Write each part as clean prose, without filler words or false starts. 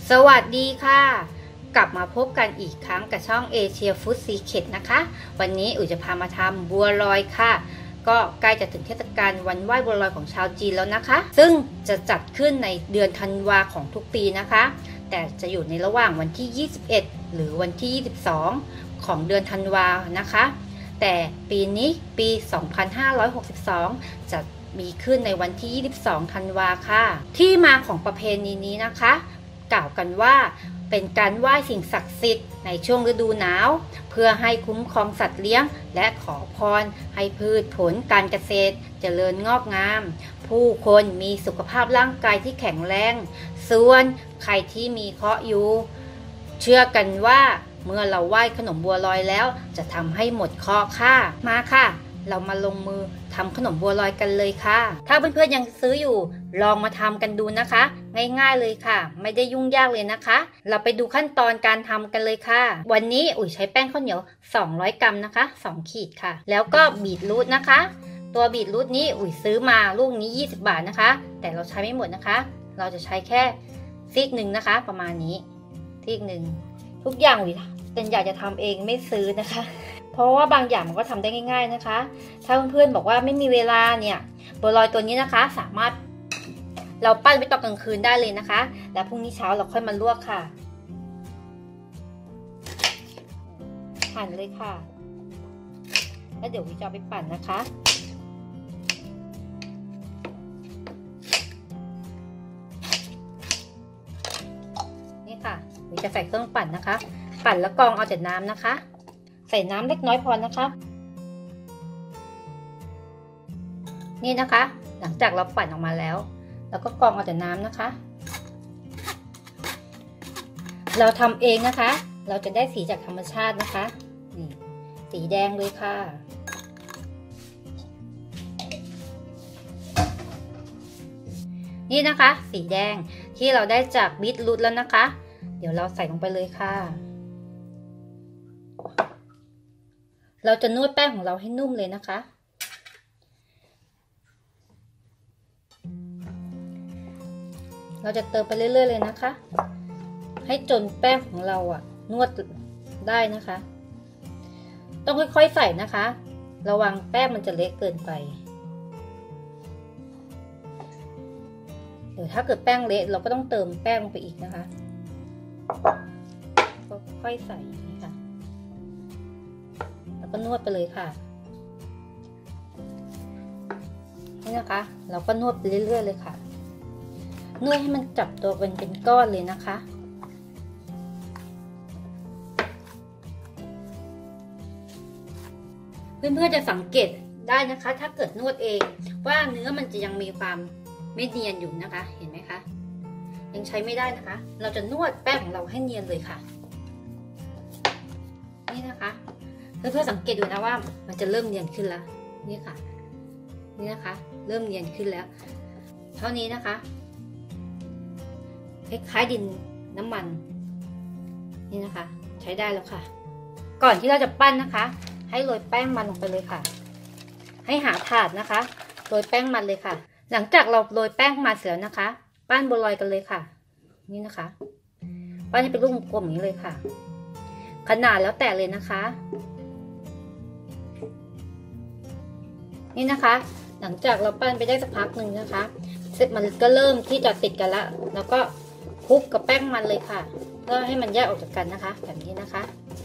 สวัสดีค่ะกลับมาพบกันอีกครั้งกับช่องเอเชียฟู้ดซีเคร็ตนะคะวันนี้อุ๋ยจะพามาทำบัวลอยค่ะก็ใกล้จะถึงเทศกาลวันไหว้บัวลอยของชาวจีนแล้วนะคะซึ่งจะจัดขึ้นในเดือนธันวาของทุกปีนะคะแต่จะอยู่ในระหว่างวันที่21หรือวันที่22ของเดือนธันวานะคะแต่ปีนี้ปี 2562จะมีขึ้นในวันที่22ธันวาค่ะที่มาของประเพณีนี้นะคะกล่าวกันว่าเป็นการไหว้สิ่งศักดิ์สิทธิ์ในช่วงฤดูหนาวเพื่อให้คุ้มครองสัตว์เลี้ยงและขอพรให้พืชผลการเกษตรเจริญงอกงามผู้คนมีสุขภาพร่างกายที่แข็งแรงส่วนใครที่มีเคราะห์อยู่เชื่อกันว่าเมื่อเราไหว้ขนมบัวลอยแล้วจะทำให้หมดเคราะห์ค่ะมาค่ะเรามาลงมือทำขนมบัวลอยกันเลยค่ะถ้าเพื่อนๆยังซื้ออยู่ลองมาทำกันดูนะคะง่ายๆเลยค่ะไม่ได้ยุ่งยากเลยนะคะเราไปดูขั้นตอนการทำกันเลยค่ะวันนี้อุ๋ยใช้แป้งข้าวเหนียว200 กรัมนะคะ2 ขีดค่ะแล้วก็บีทรูทนะคะตัวบีทรูทนี้อุ๋ยซื้อมาลูกนี้20 บาทนะคะแต่เราใช้ไม่หมดนะคะเราจะใช้แค่ซีกหนึ่งนะคะประมาณนี้ซีกหนึ่งทุกอย่างอุ๋ยเป็นอยากจะทำเองไม่ซื้อนะคะเพราะว่าบางอย่างมันก็ทำได้ง่ายๆนะคะถ้าเพื่อนๆบอกว่าไม่มีเวลาเนี่ยบัวลอยตัวนี้นะคะสามารถเราปั้นไว้ตอนกลางคืนได้เลยนะคะแล้วพรุ่งนี้เช้าเราค่อยมาลวกค่ะหั่นเลยค่ะแล้วเดี๋ยววิจะเอาไปปั่นนะคะนี่ค่ะวิจะใส่เครื่องปั่นนะคะปั่นแล้วกรองเอาแต่น้ำนะคะใส่น้ำเล็กน้อยพอนะคะนี่นะคะหลังจากเราปั่นออกมาแล้วเราก็กรองเอาแต่น้ำนะคะเราทำเองนะคะเราจะได้สีจากธรรมชาตินะคะนี่สีแดงเลยค่ะนี่นะคะสีแดงที่เราได้จากบีทรูทแล้วนะคะเดี๋ยวเราใส่ลงไปเลยค่ะเราจะนวดแป้งของเราให้นุ่มเลยนะคะเราจะเติมไปเรื่อยๆเลยนะคะให้จนแป้งของเรานวดได้นะคะต้องค่อยๆใส่นะคะระวังแป้งมันจะเละเกินไปเดี๋ยวถ้าเกิดแป้งเละเราก็ต้องเติมแป้งลงไปอีกนะคะก็ค่อยใส่นี่ค่ะแล้วก็นวดไปเลยค่ะนี่นะคะเราก็นวดไปเรื่อยๆเลยค่ะนวดให้มันจับตัวเป็นก้อนเลยนะคะเพื่อนๆจะสังเกตได้นะคะถ้าเกิดนวดเองว่าเนื้อมันจะยังมีความไม่เนียนอยู่นะคะเห็นไหมคะยังใช้ไม่ได้นะคะเราจะนวดแป้งของเราให้เนียนเลยค่ะนี่นะคะเพื่อนๆสังเกตดูนะว่ามันจะเริ่มเนียนขึ้นแล้วนี่ค่ะนี่นะคะเริ่มเนียนขึ้นแล้วเท่านี้นะคะคล้ายๆดินน้ำมันนี่นะคะใช้ได้แล้วค่ะก่อนที่เราจะปั้นนะคะให้โรยแป้งมันลงไปเลยค่ะให้หาถาดนะคะโรยแป้งมันเลยค่ะหลังจากเราโรยแป้งมันเสร็จแล้วนะคะปั้นบัวลอยกันเลยค่ะนี่นะคะปั้นให้เป็นลูกกลมอย่างนี้เลยค่ะขนาดแล้วแต่เลยนะคะนี่นะคะหลังจากเราปั้นไปได้สักพักหนึ่งนะคะเสร็จมันก็เริ่มที่จะติดกันแล้วแล้วก็คลุกกับแป้งมันเลยค่ะเพื่อให้มันแยกออกจากกันนะคะแบบนี้นะคะ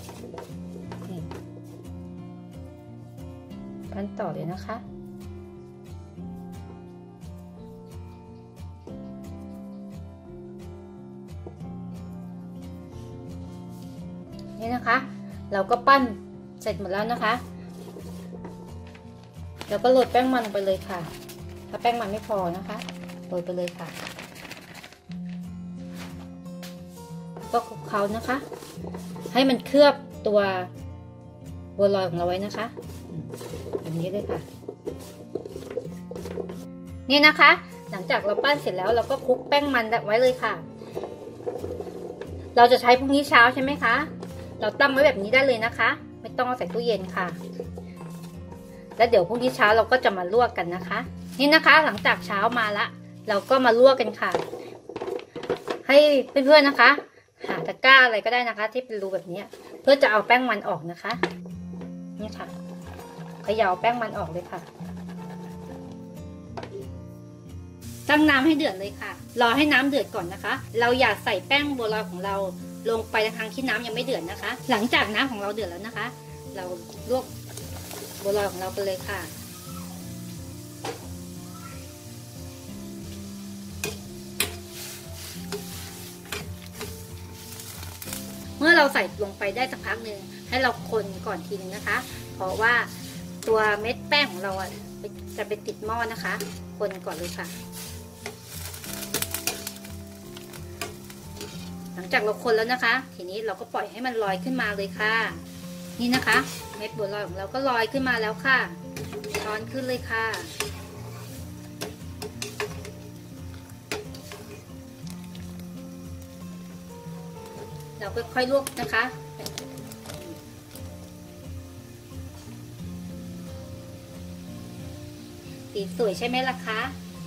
ปั้นต่อเลยนะคะนี่นะคะเราก็ปั้นเสร็จหมดแล้วนะคะแล้วก็โรยแป้งมันลงไปเลยค่ะถ้าแป้งมันไม่พอนะคะโรยไปเลยค่ะก็คลุกเคล้านะคะให้มันเคลือบตัวบัวลอยของเราไว้นะคะแบบนี้เลยค่ะนี่นะคะหลังจากเราปั้นเสร็จแล้วเราก็คลุกแป้งมันไว้เลยค่ะเราจะใช้พรุ่งนี้เช้าใช่ไหมคะเราตั้งไว้แบบนี้ได้เลยนะคะไม่ต้องเอาใส่ตู้เย็นค่ะแล้วเดี๋ยวพรุ่งนี้เช้าเราก็จะมาลวกกันนะคะนี่นะคะหลังจากเช้ามาละเราก็มาลวกกันค่ะให้เพื่อนๆนะคะหาตะกร้าอะไรก็ได้นะคะที่เป็นรูแบบนี้เพื่อจะเอาแป้งมันออกนะคะนี่ค่ะเขย่าแป้งมันออกเลยค่ะตั้งน้ำให้เดือดเลยค่ะรอให้น้ำเดือดก่อนนะคะเราอย่าใส่แป้งบัวลอยของเราลงไปในทางที่น้ำยังไม่เดือดนะคะหลังจากน้ำของเราเดือดแล้วนะคะเราลวกบัวลอยของเรากันเลยค่ะเมื่อเราใส่ลงไปได้สักพักหนึ่งให้เราคนก่อนทีนึงนะคะเพราะว่าตัวเม็ดแป้งของเราจะไปติดหม้อนะคะคนก่อนเลยค่ะหลังจากเราคนแล้วนะคะทีนี้เราก็ปล่อยให้มันลอยขึ้นมาเลยค่ะนี่นะคะเม็ดบัวลอยของเราก็ลอยขึ้นมาแล้วค่ะช้อนขึ้นเลยค่ะเราค่อยๆลวกนะคะสีสวยใช่ไหมล่ะคะ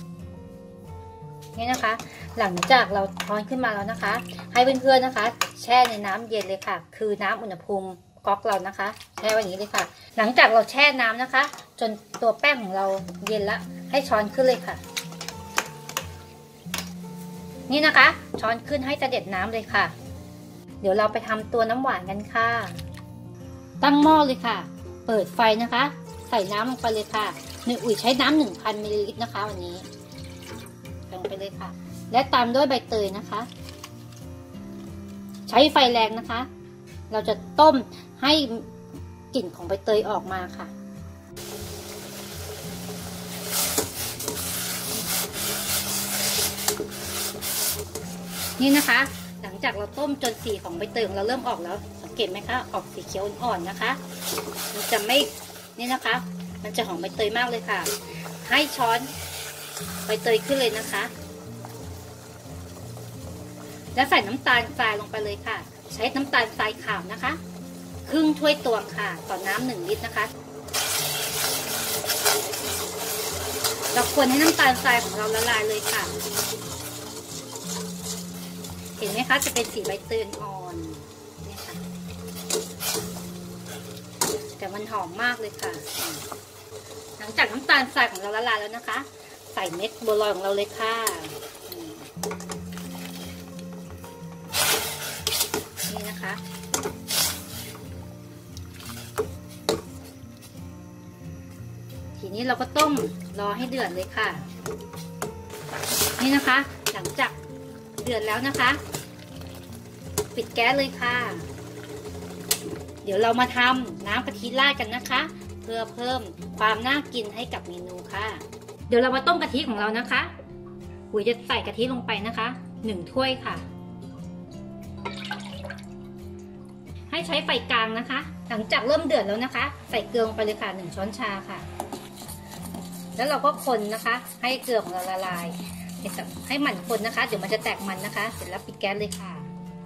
นี่นะคะหลังจากเราช้อนขึ้นมาแล้วนะคะให้เพื่อนๆนะคะแช่ในน้ำเย็นเลยค่ะคือน้ำอุณหภูมิก๊อกเรานะคะแช่ไว้อย่างนี้เลยค่ะหลังจากเราแช่น้ำนะคะจนตัวแป้งของเราเย็นแล้วให้ช้อนขึ้นเลยค่ะนี่นะคะช้อนขึ้นให้เสด็จน้ำเลยค่ะเดี๋ยวเราไปทำตัวน้ำหวานกันค่ะตั้งหม้อเลยค่ะเปิดไฟนะคะใส่น้ำลงไปเลยค่ะอุ๋ยใช้น้ำ 1,000 มิลลิลิตรนะคะวันนี้ลงไปเลยค่ะและตามด้วยใบเตยนะคะใช้ไฟแรงนะคะเราจะต้มให้กลิ่นของใบเตยออกมาค่ะนี่นะคะหลังจากเราต้มจนสีของใบเตยของเราเริ่มออกแล้วสังเกตไหมคะออกสีเขียวอ่อนๆนะคะมันจะไม่นี่นะคะมันจะหอมใบเตยมากเลยค่ะให้ช้อนใบเตยขึ้นเลยนะคะแล้วใส่น้ำตาลทรายลงไปเลยค่ะใช้น้ำตาลทรายขาวนะคะครึ่งถ้วยตวงค่ะต่อน้ำ1 ลิตรนะคะเราควรให้น้ำตาลทรายของเราละลายเลยค่ะเห็นไหมคะจะเป็นสีใบเตยอ่อนเนี่ยค่ะแต่มันหอมมากเลยค่ะหลังจากน้ำตาลทรายของเราละลายแล้วนะคะใส่เม็ดบัวลอยของเราเลยค่ะนี่นะคะทีนี้เราก็ต้มรอให้เดือดเลยค่ะนี่นะคะหลังจากเดือดแล้วนะคะปิดแก๊สเลยค่ะเดี๋ยวเรามาทำน้ำกะทิราดกันนะคะเพื่อเพิ่มความน่ากินให้กับเมนูค่ะเดี๋ยวเรามาต้มกะทิของเรานะคะอุ๋ยจะใส่กะทิลงไปนะคะ1 ถ้วยค่ะให้ใช้ไฟกลางนะคะหลังจากเริ่มเดือดแล้วนะคะใส่เกลือลงไปเลยค่ะ1 ช้อนชาค่ะแล้วเราก็คนนะคะให้เกลือของเราละลายให้มันคนนะคะเดี๋ยวมันจะแตกมันนะคะเสร็จแล้วปิดแก๊สเลยค่ะ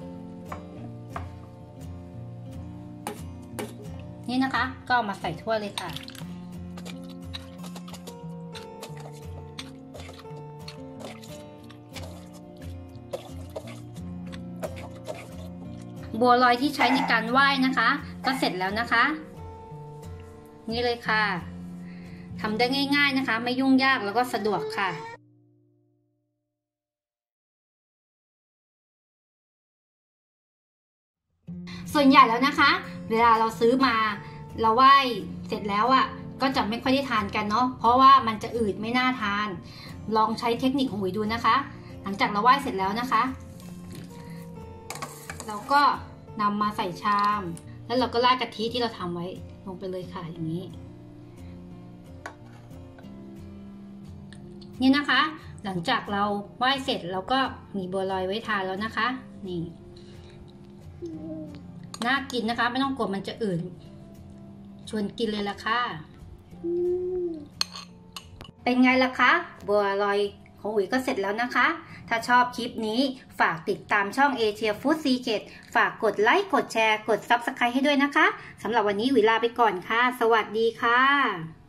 นี่นะคะก็เอามาใส่ถ้วยเลยค่ะบัวลอยที่ใช้ในการไหว้นะคะก็เสร็จแล้วนะคะนี่เลยค่ะทำได้ง่ายๆนะคะไม่ยุ่งยากแล้วก็สะดวกค่ะส่วนใหญ่แล้วนะคะเวลาเราซื้อมาเราไหว้เสร็จแล้วอ่ะก็จะไม่ค่อยได้ทานกันเนาะเพราะว่ามันจะอืดไม่น่าทานลองใช้เทคนิคของอุ๋ยดูนะคะหลังจากเราไหว้เสร็จแล้วนะคะเราก็นำมาใส่ชามแล้วเราก็ราดกะทิที่เราทำไว้ลงไปเลยค่ะอย่างนี้นี่นะคะหลังจากเราไหว้เสร็จเราก็มีบัวลอยไว้ทานแล้วนะคะนี่น่ากินนะคะไม่ต้องกลัวมันจะอืดชวนกินเลยล่ะค่ะเป็นไงล่ะคะบัวลอยของอุ๋ยก็เสร็จแล้วนะคะถ้าชอบคลิปนี้ฝากติดตามช่อง Asia Food Secret ฝากกดไลค์กดแชร์กด Subscribe ให้ด้วยนะคะสำหรับวันนี้อุ๋ยลาไปก่อนค่ะสวัสดีค่ะ